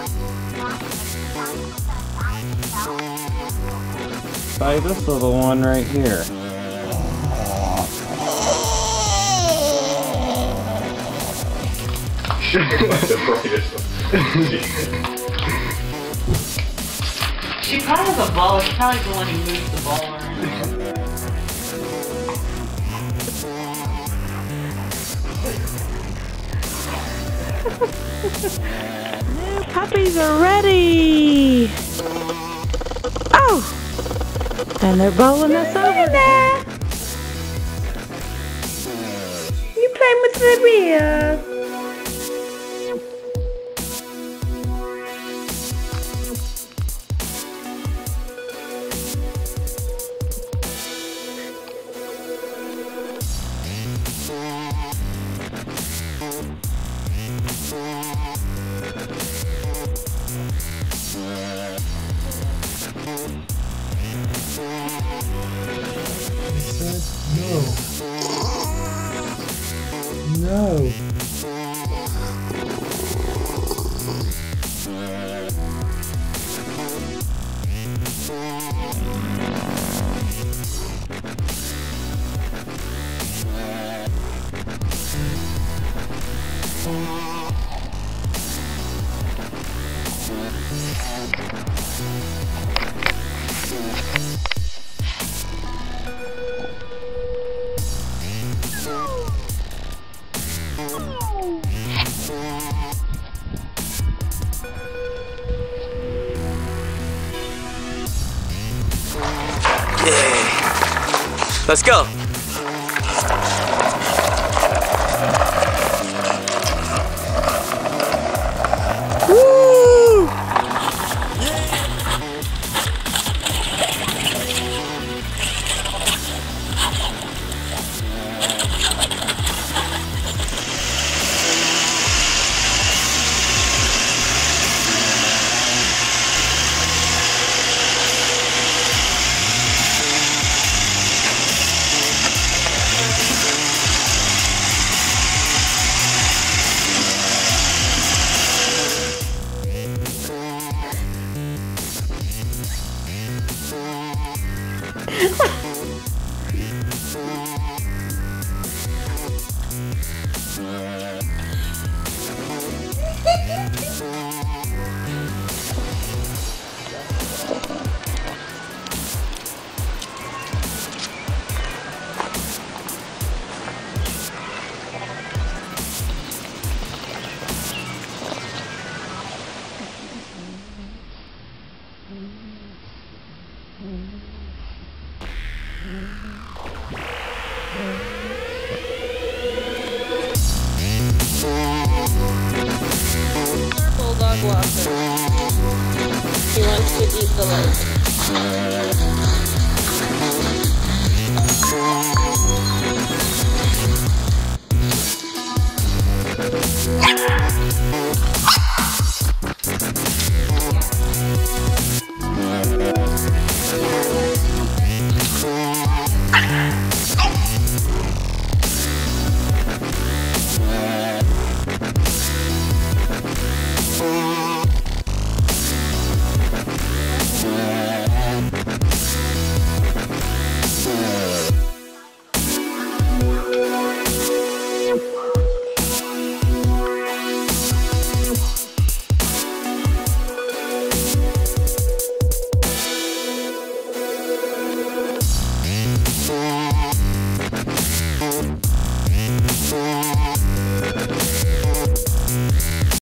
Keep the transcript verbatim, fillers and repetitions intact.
Try this little one right here. She probably has a ball. She's probably the one who moves the ball around. New puppies are ready! Oh! And they're bowling us over there! You playing with the wheel? No. No. Let's go. Woo! Bulldog Loethen. He wants to eat the Loethen.